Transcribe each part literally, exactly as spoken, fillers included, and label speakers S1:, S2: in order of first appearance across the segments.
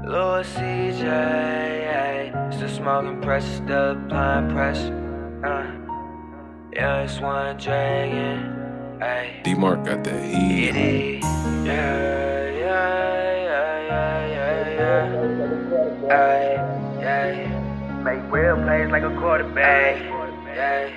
S1: Lil Ceejayzi, still smoking pressure, still applying pressure. Uh, yeah, it's one dragon. Ayy,
S2: DeeMarc got that heat.
S1: yeah, yeah, yeah, yeah, yeah, yeah. Ayy, yeah. Make real plays like a quarterback. Yeah,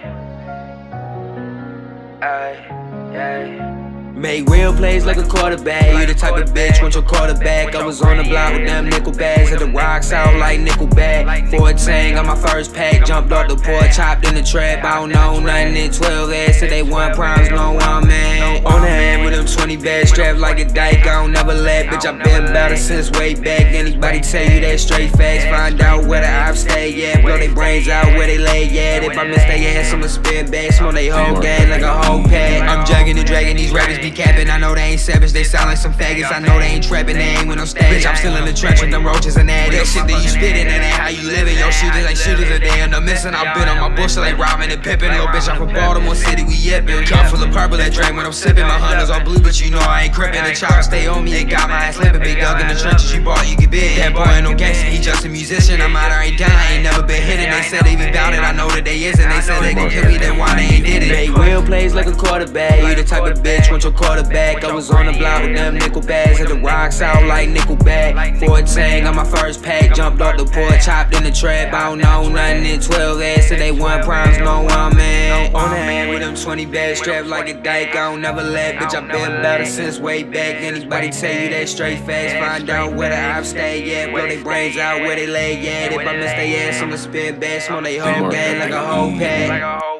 S1: ayy, yeah. Make real plays like a quarterback. You the type of bitch want your quarterback. I was on the block with them nickel bags, had the rocks out like Nickelback. fourteen on my first pack, jumped off the porch, chopped in the trap. I don't know nothing in twelve ass till they won primes, no one man. On the hand with them twenty bags strapped like a dyke. I don't never let, bitch, I been about it since way back. Anybody tell you that straight facts, find out where the ops stay at. Blow they brains out where they lay at. If I miss they ass, I'ma spin back, smoke they whole gang like a whole pack. I'm dragging and dragging these rappers. Capping, I know they ain't savage, they sound like some faggots. I know they ain't trapping, they ain't with no status. Bitch, I'm still in the trench with them roaches and addicts. That shit that you spittin', that ain't how you living. Your shooters ain't shooters a day and I'm missing. I've been on my bullshit like robbing and pippin'. Little bitch, I'm from Baltimore City, we yippin'. Cup full of purple that drink when I'm sippin'. My hunters all blue, but you know I ain't crippin'. The chopper stay on me, it got my ass lippin'. Big dog in the trenches, you bought, you get big. That boy ain't no gangster, he just a musician. I'm out, I ain't done, I ain't never been hitting. They said they be bout it, I know that they isn't. They said they gon' kill me, then why they ain't did it? Make real plays like a quarterback. You the type of bitch want your quarterback. I was on the block with them nickel bags, had the rocks out like Nickelback. fourteen on my first pack, jumped off the porch, chopped in the trap. I don't know nothing in twelve ass till they won primes, no one man. On the hand with them twenty bags strapped like a dyke. I don't never let, bitch, I been about it since way back. Anybody tell you that straight facts, find out where the ops stay at. Blow they brains out where they lay at. If I miss they ass, I'ma spin back, smoke they whole gang like a whole pack.